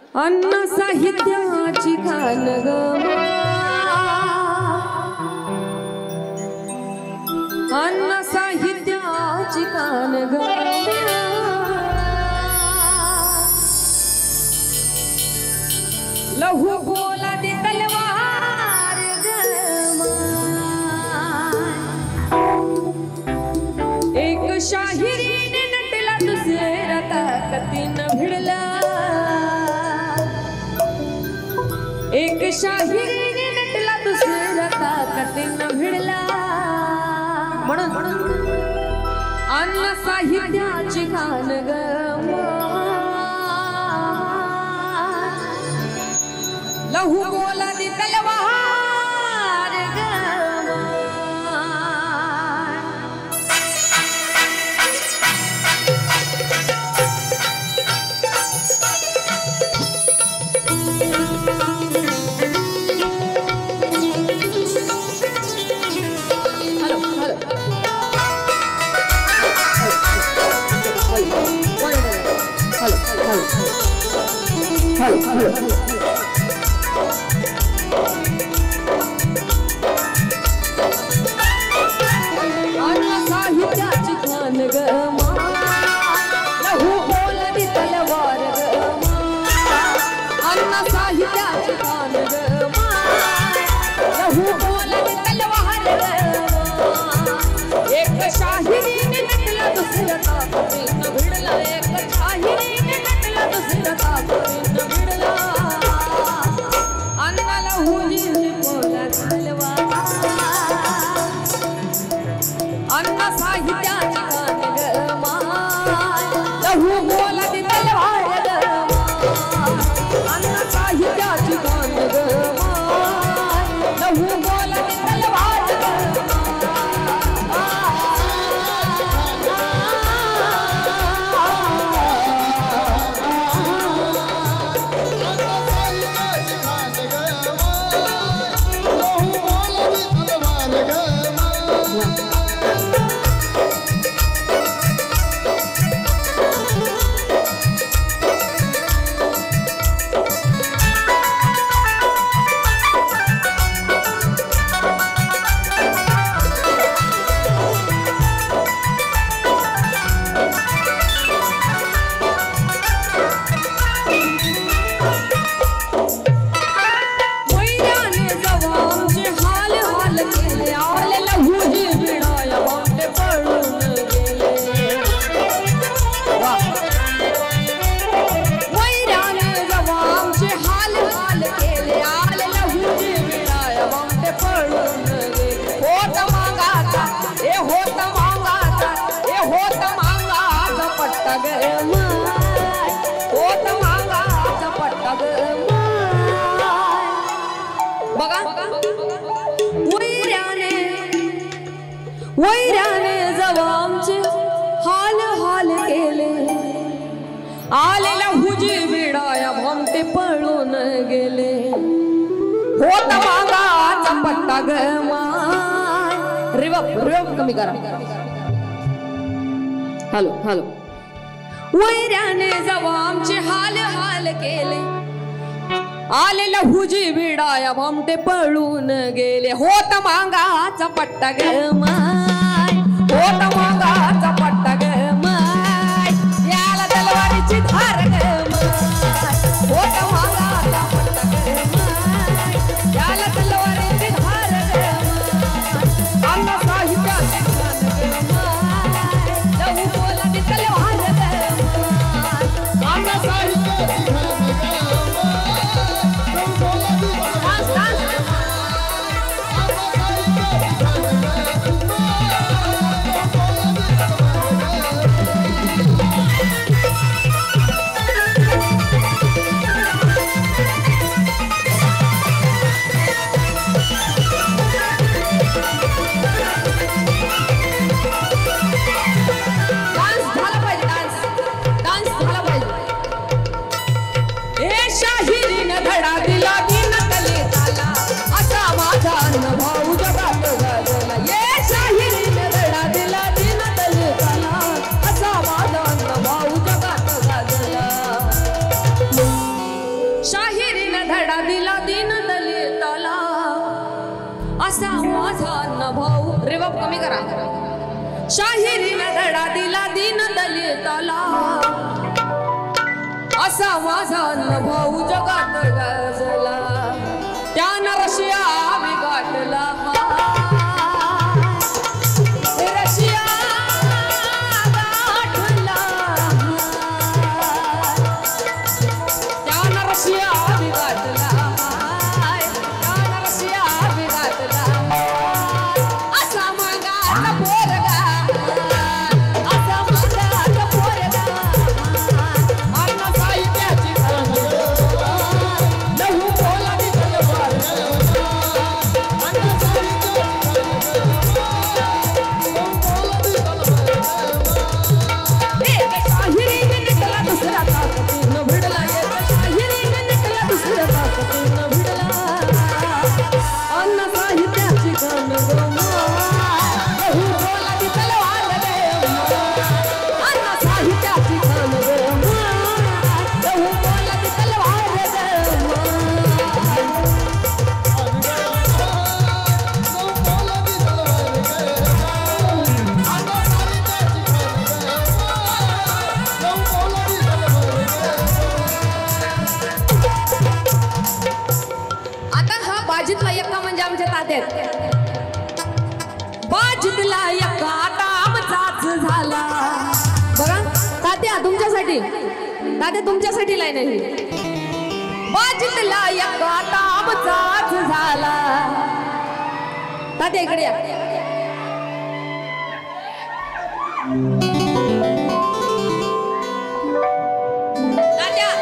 अन्न साहित्याची खान ग अन्न साहित्याची खान ग लहू बोला दे तलवार ग एक शाहिरीने नटला दुसऱ्या ताकतीनं भिडला एक शाहिरीने नटला दुसऱ्या ताकतीनं भिडला म्हणून अन्न साहित्याची खान ग लहू बोला दी तलवार ग वैराने जवामचे हाल हाल केले आलेला हुजी बिडाया भामटे पळून गेले होता मागाचा पट्टा ग माय रिवर्ब कमी करा हॅलो हॅलो वैराने जवामचे हाल हाल केले आलेला हुजी बिडाया भामटे पळून गेले होता मागाचा पट्टा ग माय होता मागाचा पट्टा ग माय याला तलवारीची धार ग माय होता मागाचा पट्टा ग माय याला तलवारीची धार ग माय अन्न साहित्याची खान ग माय लहू बोला दी तलवार ग माय अन्न साहित्याची खान धडा दिला दीन दलिताला असा माझा भाऊ रे बाप कमी करा शाहिरीनं धडा दिला दीन दलिताला असा माझा भाऊ जगात गाजला त्यानं रशिया बिघाटला रशिया गाठला त्यानं रशिया बिघाटला त्यानं रशिया बिघाटला असा मागाचा पोरगा असा मागाचा पोरगा अण्णा साहित्याची लहू बोला तलवार बाजीतला एका आता आमचाच झाला बघा तात्या तुमच्यासाठी तात्या तुमच्यासाठी लाईन आहे बाजीतला एका आता आमचाच झाला तात्या इकडे या तात्या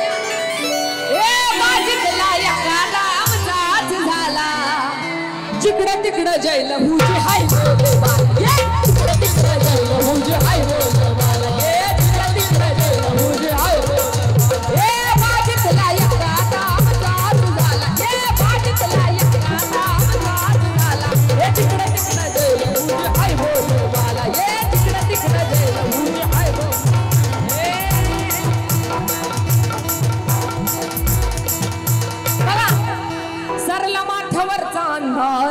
बाजीतला एका आता आमचाच झाला जिकडं तिकडं जैल हुजे हाय बोले बाला जिकडं तिकडं जैल हुजे हाय बोले बाला जिकडं तिकडं जैल हुजे हाय बोले बाजीतला एका आता आमचाच झाला बाजीतला एका आता आमचाच झाला जिकडं तिकडं जैल हुजे हाय बोले बाला जिकडं तिकडं जैल हुजे हाय बोले बघा सरला माथ्यावरचा अंधार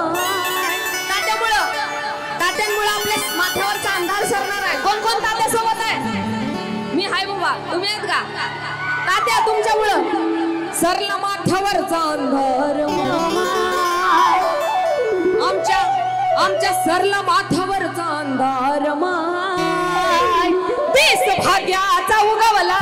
तात्यांमुळे आपल्या माथ्यावरचा अंधार सरणार आहे कोण कोण तात्या सोबत आहे मी हाय बाबा तुम्ही आहेत का तात्या तुमच्यामुळं सरला माथ्यावरचा अंधार आमच्या सरला माथ्यावरचा अंधार माय देश भाग्याचा उगवला